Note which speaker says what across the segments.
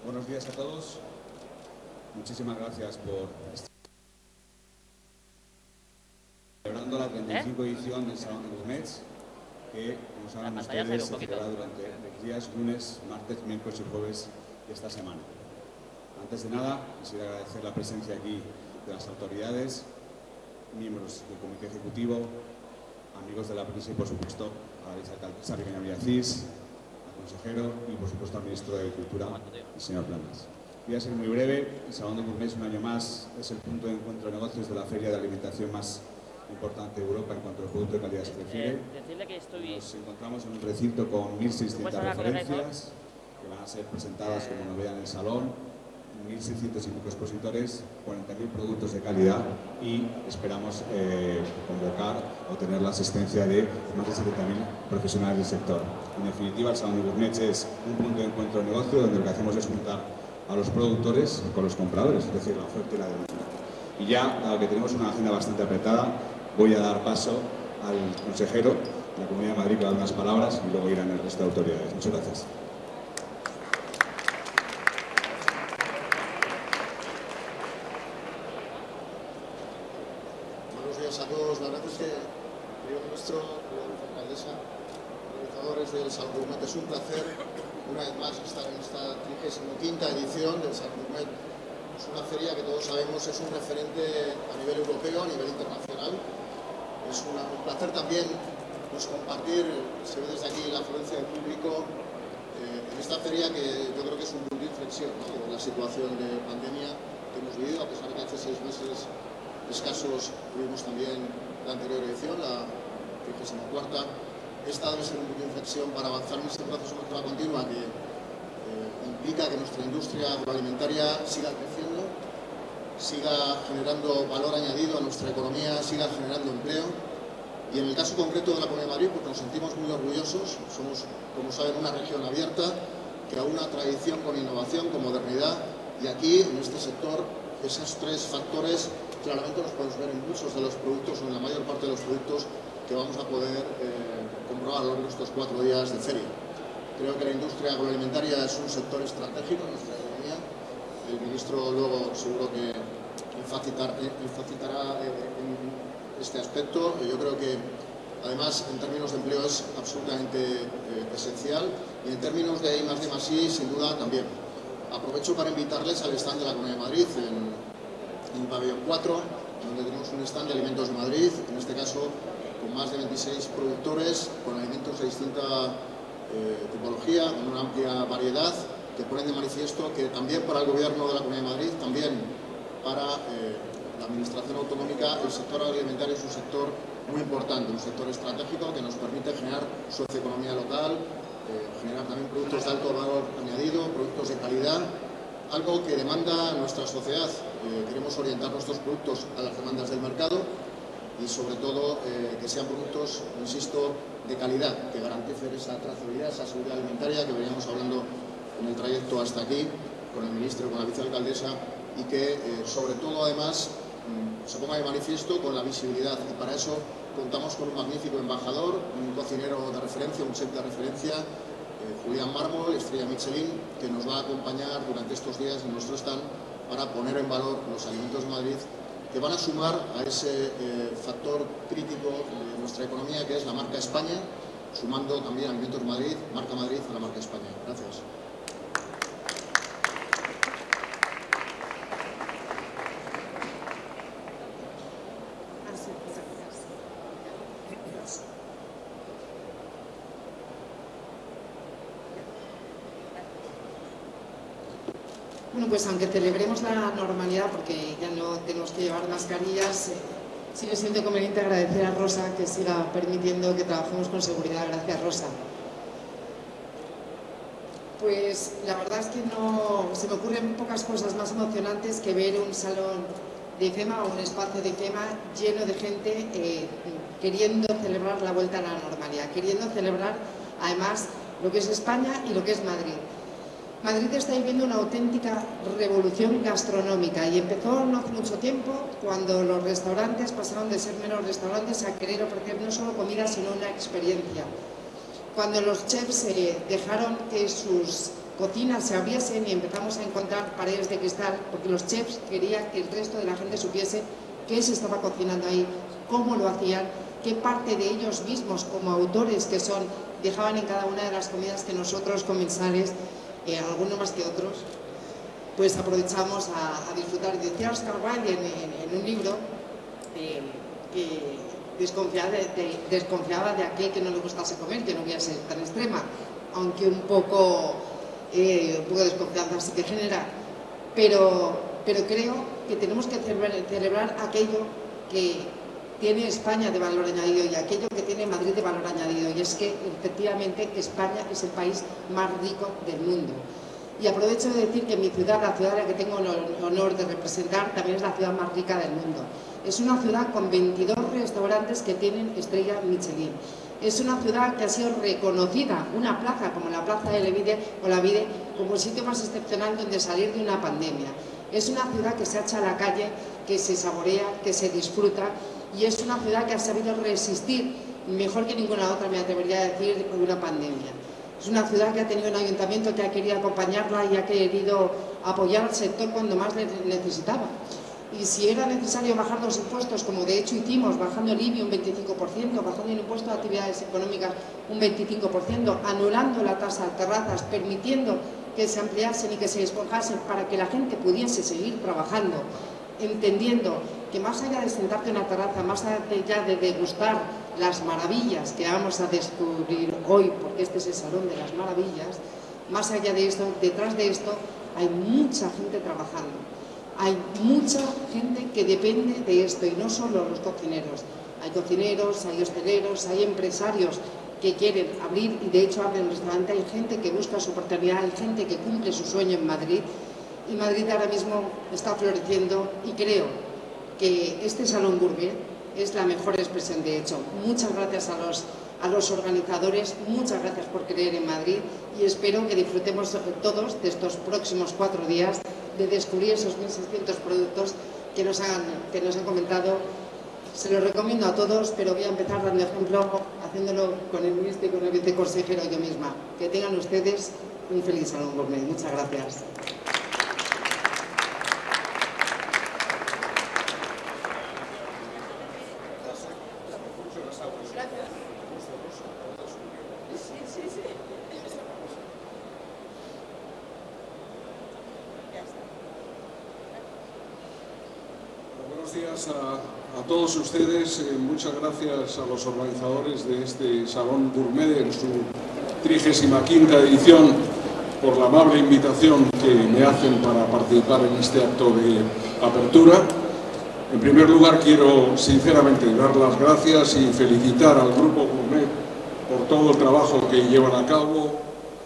Speaker 1: Buenos días a todos. Muchísimas gracias por estar celebrando la 35 edición del Salón de Gourmets, que, como saben ustedes, se celebrará durante los días lunes, martes, miércoles y jueves de esta semana. Antes de nada, quisiera agradecer la presencia aquí de las autoridades, miembros del comité ejecutivo, amigos de la prensa y, por supuesto, a la vicealcaldesa Ribeña Villacís, al consejero y, por supuesto, al ministro de Agricultura, el señor Planas. Voy a ser muy breve. El Salón de Gourmets, un año más, es el punto de encuentro de negocios de la feria de alimentación más importante de Europa en cuanto al producto de calidad se refiere. Nos encontramos en un recinto con 1.600 referencias que van a ser presentadas, como nos vean, en el salón, 1.600 y pico expositores, 40.000 productos de calidad y esperamos convocar o tener la asistencia de más de 70.000 profesionales del sector. En definitiva, el Salón de Gourmets es un punto de encuentro de negocio donde lo que hacemos es juntar a los productores con los compradores, es decir, la oferta y la demanda. Y ya, dado que tenemos una agenda bastante apretada, voy a dar paso al consejero de la Comunidad de Madrid que va a dar unas palabras y luego irán el resto de autoridades. Muchas gracias.
Speaker 2: Buenos días a todos. La verdad es que, querido ministro, la alcaldesa, organizadores del Salón de Gourmet, es un placer una vez más estar en esta 35ª edición del Salón de Gourmet. Es una feria que todos sabemos es un referente a nivel europeo, a nivel internacional. Es un placer también compartir, se ve desde aquí la afluencia del público, en esta feria que yo creo que es un punto de inflexión, ¿no?, de la situación de pandemia que hemos vivido, a pesar de que hace 6 meses escasos tuvimos también la anterior edición, la 34ª. Esta debe ser un punto de inflexión para avanzar en este proceso de mejora continua que implica que nuestra industria agroalimentaria siga creciendo, siga generando valor añadido a nuestra economía, siga generando empleo. Y en el caso concreto de la Comunidad de Madrid, pues nos sentimos muy orgullosos. Somos, como saben, una región abierta que aúna tradición con innovación, con modernidad. Y aquí, en este sector, esos 3 factores claramente los podemos ver en muchos de los productos o en la mayor parte de los productos que vamos a poder comprobar a lo largo de estos 4 días de feria. Creo que la industria agroalimentaria es un sector estratégico en nuestra economía. El ministro luego seguro que enfatizará en este aspecto. Yo creo que además en términos de empleo es absolutamente esencial y en términos de I+D+I sin duda también. Aprovecho para invitarles al stand de la Comunidad de Madrid en el pabellón 4, donde tenemos un stand de Alimentos de Madrid, en este caso con más de 26 productores, con alimentos de distinta tipología, con una amplia variedad, que ponen de manifiesto que también para el Gobierno de la Comunidad de Madrid, también para la Administración Autonómica, el sector agroalimentario es un sector muy importante, un sector estratégico que nos permite generar socioeconomía local, generar también productos de alto valor añadido, productos de calidad, algo que demanda nuestra sociedad. Queremos orientar nuestros productos a las demandas del mercado y sobre todo que sean productos, insisto, de calidad, que garanticen esa trazabilidad, esa seguridad alimentaria que veníamos hablando en el trayecto hasta aquí con el ministro y con la vicealcaldesa, y que sobre todo además se ponga de manifiesto con la visibilidad, y para eso contamos con un magnífico embajador, un cocinero de referencia, un chef de referencia, Julián Mármol, estrella Michelin, que nos va a acompañar durante estos días en nuestro stand para poner en valor los alimentos de Madrid, que van a sumar a ese factor crítico de nuestra economía, que es la marca España, sumando también Alimentos Madrid, marca Madrid, a la marca España. Gracias.
Speaker 3: Bueno, pues aunque celebremos la normalidad, porque ya no tenemos que llevar mascarillas, sigue siendo conveniente agradecer a Rosa que siga permitiendo que trabajemos con seguridad. Gracias, Rosa. Pues la verdad es que no se me ocurren pocas cosas más emocionantes que ver un salón de IFEMA o un espacio de IFEMA lleno de gente queriendo celebrar la vuelta a la normalidad, queriendo celebrar además lo que es España y lo que es Madrid. Madrid está viviendo una auténtica revolución gastronómica y empezó no hace mucho tiempo, cuando los restaurantes pasaron de ser meros restaurantes a querer ofrecer no solo comida sino una experiencia. Cuando los chefs dejaron que sus cocinas se abriesen y empezamos a encontrar paredes de cristal, porque los chefs querían que el resto de la gente supiese qué se estaba cocinando ahí, cómo lo hacían, qué parte de ellos mismos, como autores que son, dejaban en cada una de las comidas que nosotros, comensales, algunos más que otros, pues aprovechamos a disfrutar. Decía Oscar Wilde en un libro que desconfiaba de aquel que no le gustase comer, que no voy a ser tan extrema, aunque un poco de desconfianza sí que genera, pero creo que tenemos que celebrar aquello que tiene España de valor añadido y aquello que tiene Madrid de valor añadido, y es que efectivamente España es el país más rico del mundo. Y aprovecho de decir que mi ciudad, la ciudad a la que tengo el honor de representar, también es la ciudad más rica del mundo. Es una ciudad con 22 restaurantes que tienen estrella Michelin. Es una ciudad que ha sido reconocida, una plaza como la Plaza de Olavide, como el sitio más excepcional donde salir de una pandemia. Es una ciudad que se echa a la calle, que se saborea, que se disfruta, y es una ciudad que ha sabido resistir, mejor que ninguna otra, me atrevería a decir, una pandemia. Es una ciudad que ha tenido un ayuntamiento que ha querido acompañarla y ha querido apoyar al sector cuando más le necesitaba. Y si era necesario bajar los impuestos, como de hecho hicimos, bajando el IBI un 25%, bajando el impuesto de actividades económicas un 25%, anulando la tasa de terrazas, permitiendo que se ampliasen y que se despojasen para que la gente pudiese seguir trabajando, entendiendo que más allá de sentarte en una terraza, más allá de degustar las maravillas que vamos a descubrir hoy, porque este es el Salón de las Maravillas, más allá de esto, detrás de esto, hay mucha gente trabajando. Hay mucha gente que depende de esto, y no solo los cocineros. Hay cocineros, hay hosteleros, hay empresarios que quieren abrir, y de hecho abren un restaurante. Hay gente que busca su oportunidad, hay gente que cumple su sueño en Madrid, y Madrid ahora mismo está floreciendo, y creo que este Salón Gourmet es la mejor expresión de hecho. Muchas gracias a los organizadores, muchas gracias por creer en Madrid, y espero que disfrutemos todos de estos próximos 4 días de descubrir esos 1.600 productos que nos han comentado. Se los recomiendo a todos, pero voy a empezar dando ejemplo, haciéndolo con el ministro y con el viceconsejero yo misma. Que tengan ustedes un feliz Salón Gourmet. Muchas gracias.
Speaker 4: A todos ustedes, muchas gracias a los organizadores de este Salón Gourmet en su 35ª edición por la amable invitación que me hacen para participar en este acto de apertura. En primer lugar, quiero sinceramente dar las gracias y felicitar al Grupo Gourmet por todo el trabajo que llevan a cabo,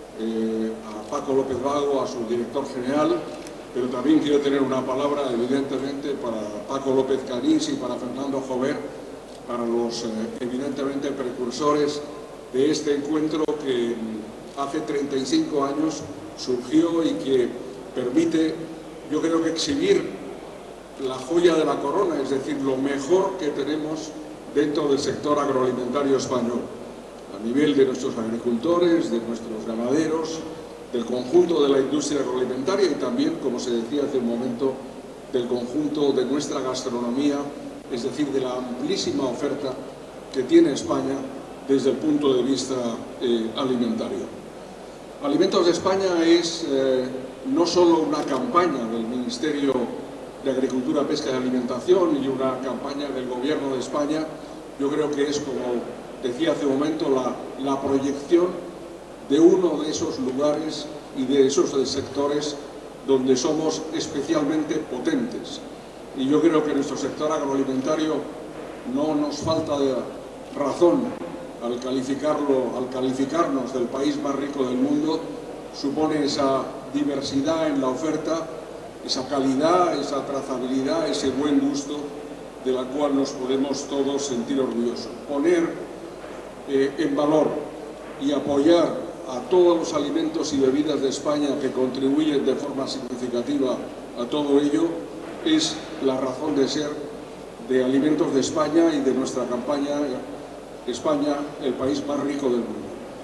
Speaker 4: a Paco López Vago, a su director general, pero también quiero tener una palabra, evidentemente, para Paco López Canís y para Fernando Jover, para los, evidentemente, precursores de este encuentro que hace 35 años surgió y que permite, yo creo que exhibir la joya de la corona, es decir, lo mejor que tenemos dentro del sector agroalimentario español, a nivel de nuestros agricultores, de nuestros ganaderos, del conjunto de la industria agroalimentaria y también, como se decía hace un momento, del conjunto de nuestra gastronomía, es decir, de la amplísima oferta que tiene España desde el punto de vista alimentario. Alimentos de España es no solo una campaña del Ministerio de Agricultura, Pesca y Alimentación y una campaña del Gobierno de España, yo creo que es, como decía hace un momento, la proyección de uno de esos lugares y de esos sectores donde somos especialmente potentes. Y yo creo que nuestro sector agroalimentario no nos falta de razón al calificarnos del país más rico del mundo. Supone esa diversidad en la oferta, esa calidad, esa trazabilidad, ese buen gusto de la cual nos podemos todos sentir orgullosos. Poner en valor y apoyar a todos los alimentos y bebidas de España que contribuyen de forma significativa a todo ello es la razón de ser de Alimentos de España y de nuestra campaña España, el país más rico del mundo.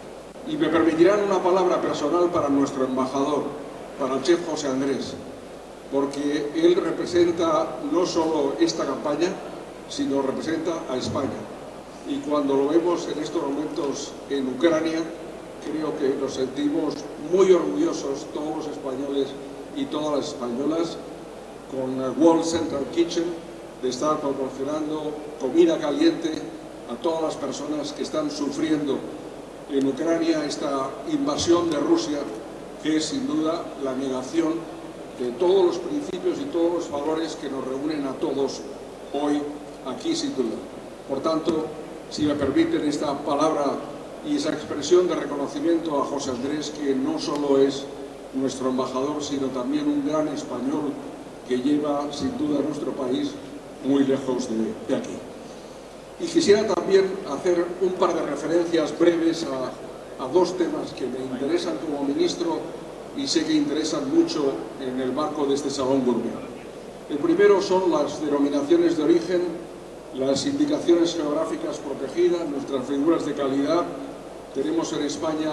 Speaker 4: Y me permitirán una palabra personal para nuestro embajador, para el chef José Andrés, porque él representa no solo esta campaña, sino representa a España. Y cuando lo vemos en estos momentos en Ucrania, creo que nos sentimos muy orgullosos, todos los españoles y todas las españolas, con World Central Kitchen, de estar proporcionando comida caliente a todas las personas que están sufriendo en Ucrania esta invasión de Rusia, que es sin duda la negación de todos los principios y todos los valores que nos reúnen a todos hoy aquí, sin duda. Por tanto, si me permiten esta palabra y esa expresión de reconocimiento a José Andrés, que no solo es nuestro embajador, sino también un gran español que lleva sin duda a nuestro país muy lejos de aquí. Y quisiera también hacer un par de referencias breves a dos temas que me interesan como ministro y sé que interesan mucho en el marco de este Salón Gourmet. El primero son las denominaciones de origen, las indicaciones geográficas protegidas, nuestras figuras de calidad. Tenemos en España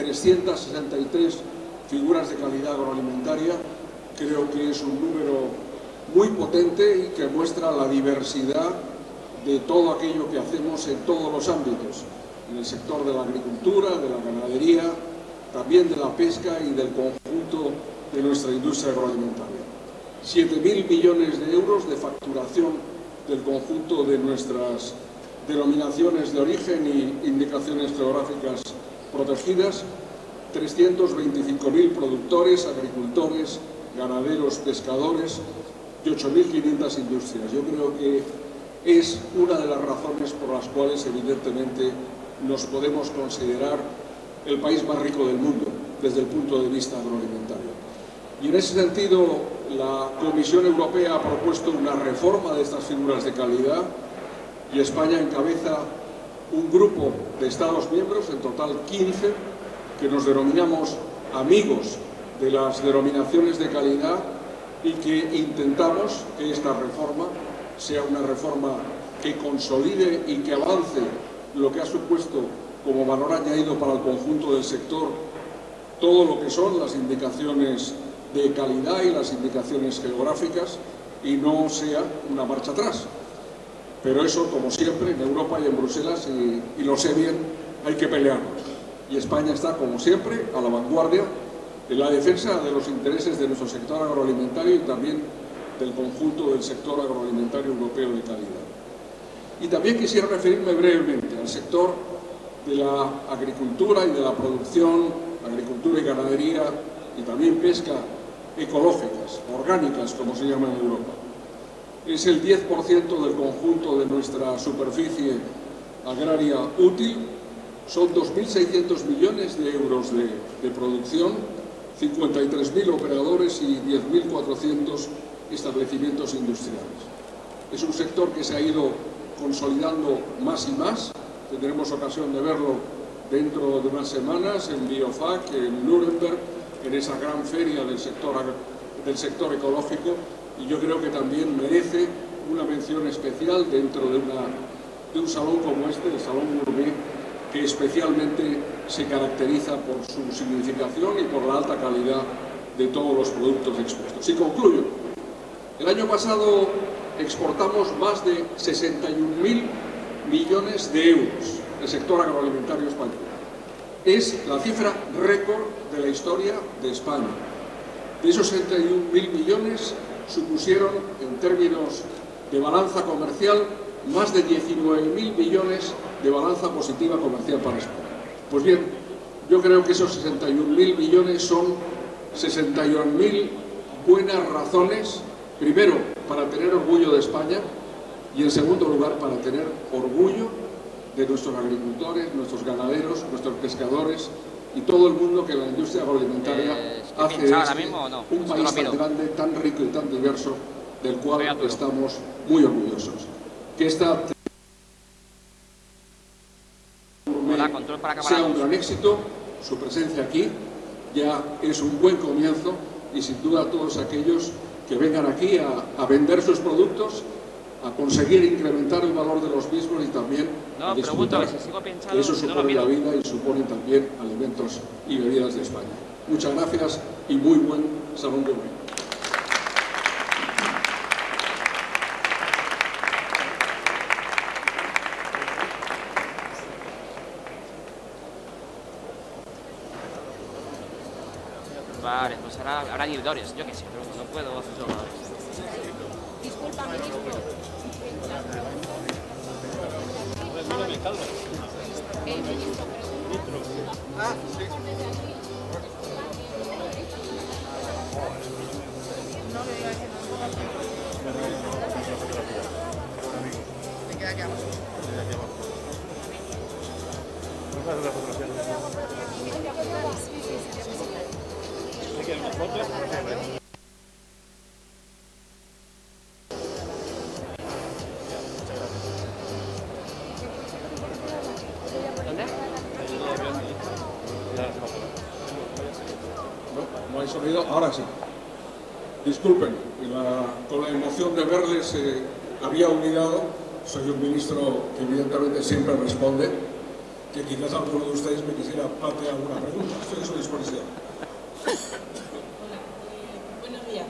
Speaker 4: 363 figuras de calidad agroalimentaria. Creo que es un número muy potente y que muestra la diversidad de todo aquello que hacemos en todos los ámbitos, en el sector de la agricultura, de la ganadería, también de la pesca y del conjunto de nuestra industria agroalimentaria. 7.000 millones de euros de facturación del conjunto de nuestras denominaciones de origen y indicaciones geográficas protegidas, 325.000 productores, agricultores, ganaderos, pescadores y 8.500 industrias. Yo creo que es una de las razones por las cuales evidentemente nos podemos considerar el país más rico del mundo desde el punto de vista agroalimentario. Y en ese sentido, la Comisión Europea ha propuesto una reforma de estas figuras de calidad y España encabeza un grupo de Estados miembros, en total 15, que nos denominamos amigos de las denominaciones de calidad y que intentamos que esta reforma sea una reforma que consolide y que avance lo que ha supuesto como valor añadido para el conjunto del sector todo lo que son las indicaciones de calidad y las indicaciones geográficas y no sea una marcha atrás. Pero eso, como siempre, en Europa y en Bruselas, y lo sé bien, hay que pelearnos. Y España está, como siempre, a la vanguardia en la defensa de los intereses de nuestro sector agroalimentario y también del conjunto del sector agroalimentario europeo de calidad. Y también quisiera referirme brevemente al sector de la agricultura y de la producción, agricultura y ganadería, y también pesca ecológicas, orgánicas, como se llama en Europa. Es el 10% del conjunto de nuestra superficie agraria útil, son 2.600 millones de euros de producción, 53.000 operadores y 10.400 establecimientos industriales. Es un sector que se ha ido consolidando más y más. Tendremos ocasión de verlo dentro de unas semanas en Biofac, en Nuremberg, en esa gran feria del sector ecológico, y yo creo que también merece una mención especial dentro de un salón como este, el Salón Gourmet, que especialmente se caracteriza por su significación y por la alta calidad de todos los productos expuestos. Y concluyo. El año pasado exportamos más de 61.000 millones de euros el sector agroalimentario español. Es la cifra récord de la historia de España. De esos 61.000 millones supusieron, en términos de balanza comercial, más de 19.000 millones de balanza positiva comercial para España. Pues bien, yo creo que esos 61.000 millones son 61.000 buenas razones, primero, para tener orgullo de España y, en segundo lugar, para tener orgullo de nuestros agricultores, nuestros ganaderos, nuestros pescadores y todo el mundo que la industria agroalimentaria hace de un país tan grande, tan rico y tan diverso, del cual estamos muy orgullosos. Que esta sea un gran éxito, su presencia aquí ya es un buen comienzo y sin duda todos aquellos que vengan aquí a vender sus productos a conseguir incrementar el valor de los mismos y también a disfrutar. Eso supone la vida y supone también alimentos y bebidas de España. Muchas gracias y muy buen Salón Gourmet.
Speaker 5: Vale, pues ahora habrá guildores, yo qué sé, pero no puedo hacer todo.
Speaker 6: Disculpa, ministro.
Speaker 2: Ah, sí.
Speaker 4: No hay sonido, ahora sí. Disculpen, con la emoción de verles había olvidado, soy un ministro que evidentemente siempre responde, que quizás alguno de ustedes me quisiera plantear alguna pregunta. Estoy a su disposición.
Speaker 7: Buenos días.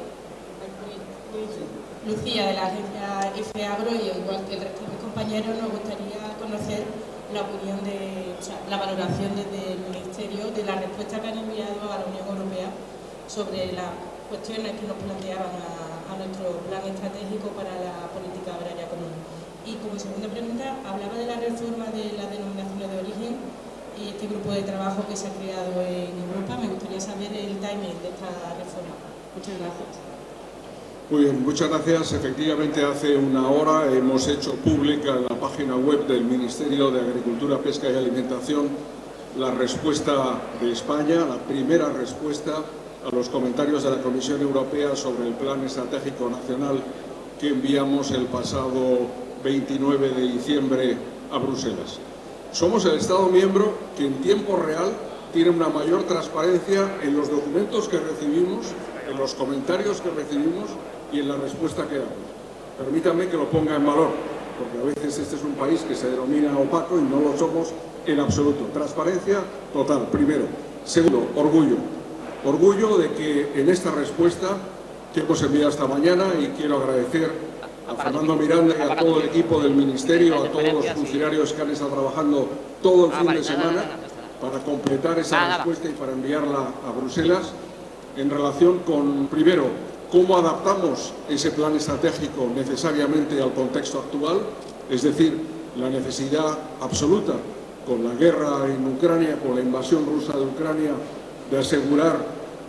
Speaker 7: Lucía, de la agencia IFEAGRO, y igual que el resto de mis compañeros, nos gustaría conocer la opinión la valoración desde el Ministerio de la respuesta que han enviado a la Unión Europea sobre las cuestiones que nos planteaban a nuestro plan estratégico para la política agraria común. Y como segunda pregunta, hablaba de la reforma de las denominaciones de origen y este grupo de trabajo que se ha creado en Europa. Me gustaría saber el timing de esta reforma. Muchas gracias.
Speaker 4: Muy bien, muchas gracias. Efectivamente, hace una hora hemos hecho pública en la página web del Ministerio de Agricultura, Pesca y Alimentación la respuesta de España, la primera respuesta a los comentarios de la Comisión Europea sobre el Plan Estratégico Nacional que enviamos el pasado 29 de diciembre a Bruselas. Somos el Estado miembro que en tiempo real tiene una mayor transparencia en los documentos que recibimos, en los comentarios que recibimos y en la respuesta que damos. Permítanme que lo ponga en valor, porque a veces este es un país que se denomina opaco y no lo somos en absoluto. Transparencia total, primero. Segundo, orgullo. Orgullo de que en esta respuesta que hemos enviado esta mañana, y quiero agradecer a Fernando Miranda y a todo el equipo del Ministerio, a todos los funcionarios que han estado trabajando todo el fin de semana para completar esa respuesta y para enviarla a Bruselas, en relación con, primero, cómo adaptamos ese plan estratégico necesariamente al contexto actual, es decir, la necesidad absoluta con la guerra en Ucrania, con la invasión rusa de Ucrania, de asegurar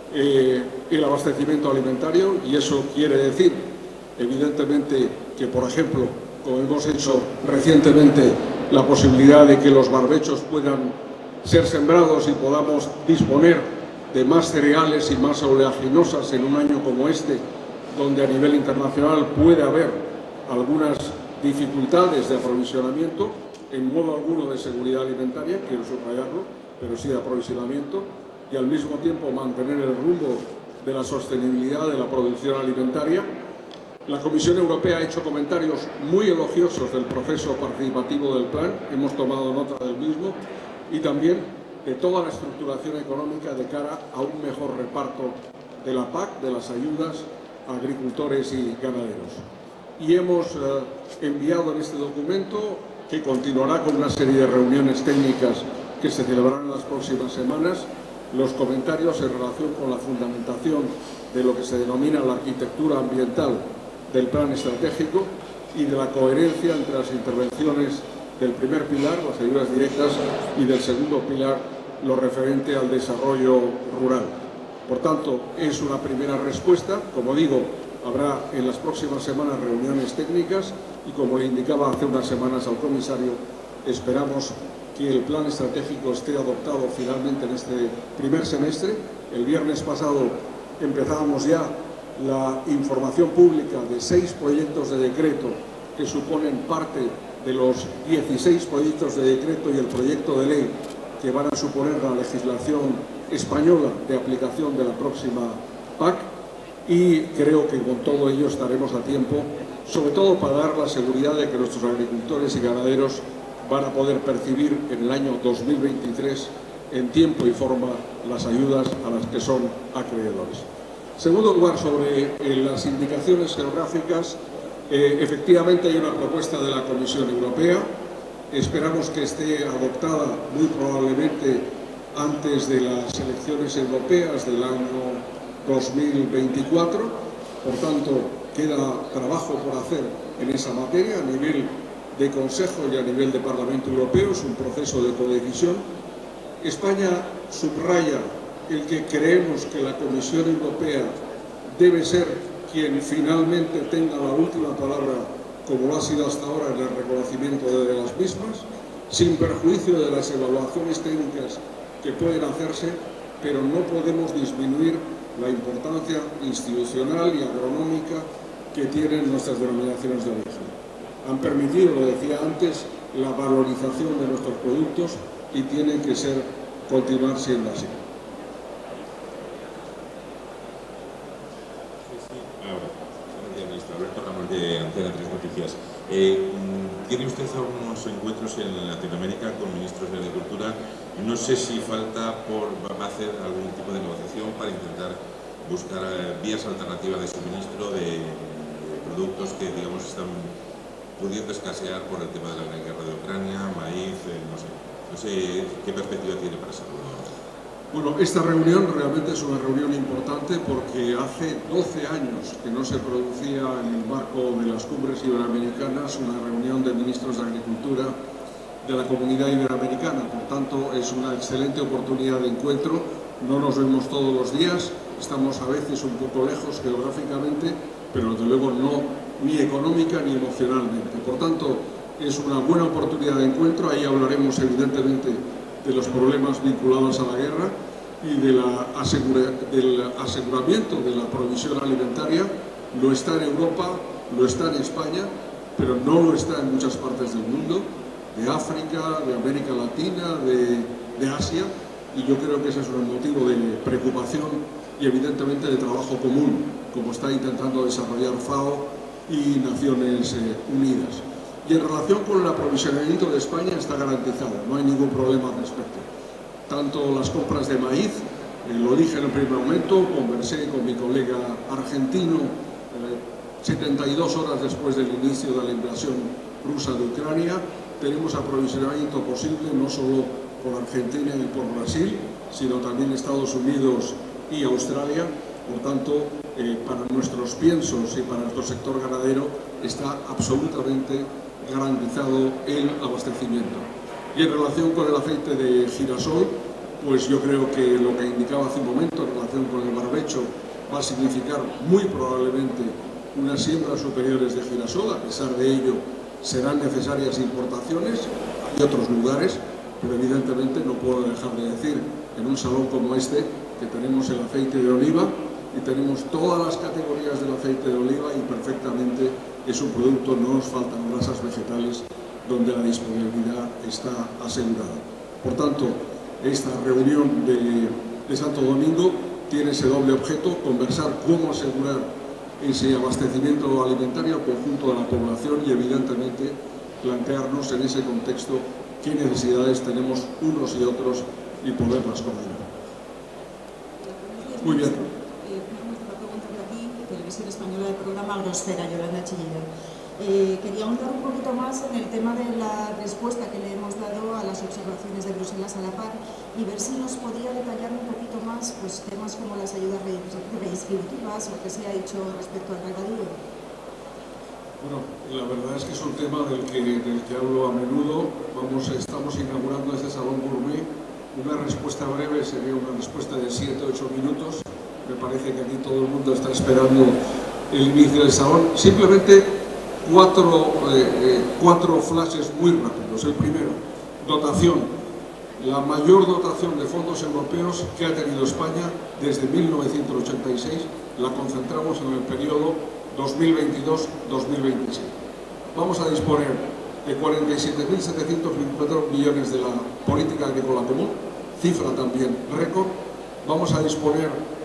Speaker 4: el abastecimiento alimentario, y eso quiere decir, evidentemente, que, por ejemplo, como hemos hecho recientemente, la posibilidad de que los barbechos puedan ser sembrados y podamos disponer de más cereales y más oleaginosas en un año como este, donde a nivel internacional puede haber algunas dificultades de aprovisionamiento, en modo alguno de seguridad alimentaria, quiero subrayarlo, pero sí de aprovisionamiento, y al mismo tiempo mantener el rumbo de la sostenibilidad de la producción alimentaria. La Comisión Europea ha hecho comentarios muy elogiosos del proceso participativo del plan, hemos tomado nota del mismo, y también de toda la estructuración económica de cara a un mejor reparto de la PAC, de las ayudas a agricultores y ganaderos. Y hemos enviado en este documento, que continuará con una serie de reuniones técnicas que se celebrarán en las próximas semanas, los comentarios en relación con la fundamentación de lo que se denomina la arquitectura ambiental del plan estratégico y de la coherencia entre las intervenciones del primer pilar, las ayudas directas, y del segundo pilar, lo referente al desarrollo rural. Por tanto, es una primera respuesta. Como digo, habrá en las próximas semanas reuniones técnicas y, como le indicaba hace unas semanas al comisario, esperamos que el plan estratégico esté adoptado finalmente en este primer semestre. El viernes pasado empezábamos ya la información pública de 6 proyectos de decreto que suponen parte de los 16 proyectos de decreto y el proyecto de ley que van a suponer la legislación española de aplicación de la próxima PAC, y creo que con todo ello estaremos a tiempo, sobre todo para dar la seguridad de que nuestros agricultores y ganaderos van a poder percibir en el año 2023 en tiempo y forma las ayudas a las que son acreedores. En segundo lugar, sobre las indicaciones geográficas, efectivamente hay una propuesta de la Comisión Europea. Esperamos que esté adoptada muy probablemente antes de las elecciones europeas del año 2024. Por tanto, queda trabajo por hacer en esa materia a nivel de Consejo y a nivel de Parlamento Europeo. Es un proceso de codecisión. España subraya el que creemos que la Comisión Europea debe ser quien finalmente tenga la última palabra, como lo ha sido hasta ahora en el reconocimiento de las mismas, sin perjuicio de las evaluaciones técnicas que pueden hacerse, pero no podemos disminuir la importancia institucional y agronómica que tienen nuestras denominaciones de origen. Han permitido, lo decía antes, la valorización de nuestros productos y tienen que continuar siendo así.
Speaker 8: Alberto Ramos de Antena 3 Noticias. Tiene usted algunos encuentros en Latinoamérica con ministros de Agricultura. No sé si va a hacer algún tipo de negociación para intentar buscar vías alternativas de suministro de productos que, digamos, están pudiendo escasear por el tema de la guerra de Ucrania, maíz, no sé qué perspectiva tiene para esa reunión.
Speaker 4: Bueno, esta reunión realmente es una reunión importante porque hace 12 años que no se producía en el marco de las cumbres iberoamericanas una reunión de ministros de Agricultura de la Comunidad Iberoamericana. Por tanto, es una excelente oportunidad de encuentro. No nos vemos todos los días, estamos a veces un poco lejos geográficamente, pero desde luego no ni económica ni emocionalmente. Por tanto, es una buena oportunidad de encuentro. Ahí hablaremos evidentemente de los problemas vinculados a la guerra y del aseguramiento de la provisión alimentaria. Lo está en Europa, lo está en España, pero no lo está en muchas partes del mundo, de África, de América Latina, de Asia, y yo creo que ese es un motivo de preocupación y evidentemente de trabajo común, como está intentando desarrollar FAO y Naciones Unidas. Y en relación con el aprovisionamiento de España está garantizado, no hay ningún problema al respecto. Tanto las compras de maíz, lo dije en el primer momento, conversé con mi colega argentino 72 horas después del inicio de la invasión rusa de Ucrania. Tenemos aprovisionamiento posible no solo por Argentina y por Brasil, sino también Estados Unidos y Australia. Por tanto, para nuestros piensos y para nuestro sector ganadero está absolutamente garantizado el abastecimiento. Y en relación con el aceite de girasol, pues yo creo que lo que indicaba hace un momento en relación con el barbecho va a significar muy probablemente unas siembras superiores de girasol. A pesar de ello serán necesarias importaciones, hay otros lugares, pero evidentemente no puedo dejar de decir en un salón como este que tenemos el aceite de oliva y tenemos todas las categorías del aceite de oliva y perfectamente es un producto, no nos faltan grasas vegetales donde la disponibilidad está asegurada. Por tanto, esta reunión de Santo Domingo tiene ese doble objeto, conversar cómo asegurar ese abastecimiento alimentario al conjunto de la población y evidentemente plantearnos en ese contexto qué necesidades tenemos unos y otros y poderlas coordinar. Muy bien.
Speaker 9: Televisión Española del programa Agrosfera, Yolanda Chillida. Quería ahondar un poquito más en el tema de la respuesta que le hemos dado a las observaciones de Bruselas a la PAC y ver si nos podía detallar un poquito más pues, temas como las ayudas redistributivas o que se ha hecho respecto al regadío.
Speaker 4: Bueno, la verdad es que es un tema del que hablo a menudo. Estamos inaugurando este Salón Gourmet. Una respuesta breve sería una respuesta de 7 o 8 minutos. Me parece que aquí todo el mundo está esperando el inicio del salón. Simplemente cuatro flashes muy rápidos. El primero, dotación. La mayor dotación de fondos europeos que ha tenido España desde 1986 la concentramos en el periodo 2022-2027. Vamos a disponer de 47.724 millones de la política agrícola común, cifra también récord. Vamos a disponer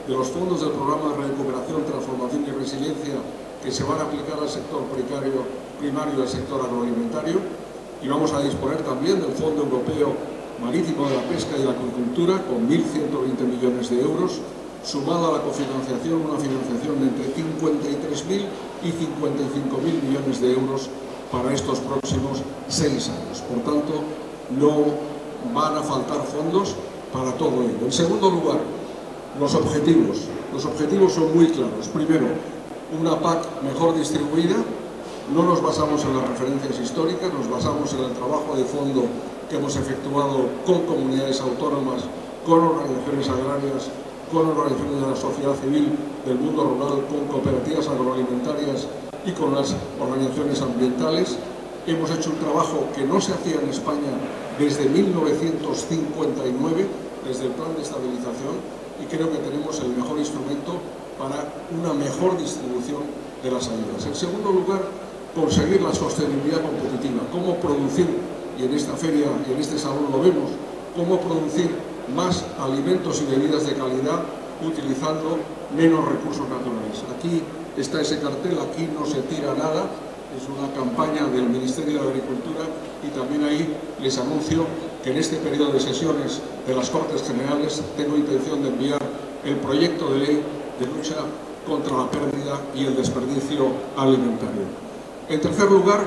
Speaker 4: de los fondos del programa de recuperación, transformación y resiliencia que se van a aplicar al sector primario y al sector agroalimentario, y vamos a disponer también del Fondo Europeo Marítimo de la Pesca y la Acuicultura con 1.120 millones de euros, sumado a la cofinanciación, una financiación de entre 53.000 y 55.000 millones de euros para estos próximos 6 años. Por tanto, no van a faltar fondos para todo ello. En segundo lugar, los objetivos. Los objetivos son muy claros. Primero, una PAC mejor distribuida. No nos basamos en las referencias históricas, nos basamos en el trabajo de fondo que hemos efectuado con comunidades autónomas, con organizaciones agrarias, con organizaciones de la sociedad civil, del mundo rural, con cooperativas agroalimentarias y con las organizaciones ambientales. Hemos hecho un trabajo que no se hacía en España desde 1959, desde el Plan de Estabilización, y creo que tenemos el mejor instrumento para una mejor distribución de las ayudas. En segundo lugar, conseguir la sostenibilidad competitiva, cómo producir, y en esta feria y en este salón lo vemos, cómo producir más alimentos y bebidas de calidad utilizando menos recursos naturales. Aquí está ese cartel, aquí no se tira nada, es una campaña del Ministerio de Agricultura, y también ahí les anuncio que en este periodo de sesiones de las Cortes Generales tengo intención de enviar el proyecto de ley de lucha contra la pérdida y el desperdicio alimentario. En tercer lugar,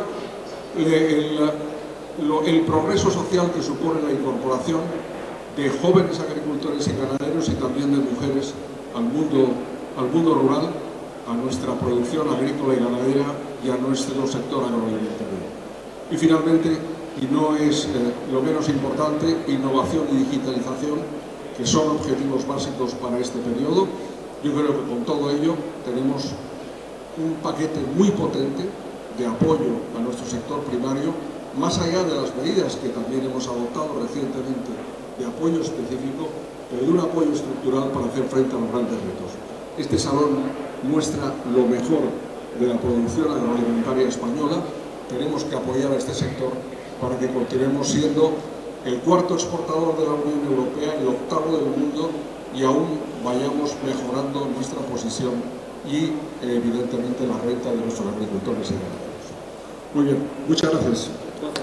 Speaker 4: el progreso social que supone la incorporación de jóvenes agricultores y ganaderos y también de mujeres al mundo rural, a nuestra producción agrícola y ganadera y a nuestro sector agroalimentario. Y finalmente, y no es lo menos importante, innovación y digitalización, que son objetivos básicos para este periodo. Yo creo que con todo ello tenemos un paquete muy potente de apoyo a nuestro sector primario, más allá de las medidas que también hemos adoptado recientemente de apoyo específico, pero de un apoyo estructural para hacer frente a los grandes retos. Este salón muestra lo mejor de la producción agroalimentaria española. Tenemos que apoyar a este sector para que continuemos siendo el cuarto exportador de la Unión Europea, el octavo del mundo, y aún vayamos mejorando nuestra posición y evidentemente la renta de nuestros agricultores y ganaderos. Muy bien, muchas gracias.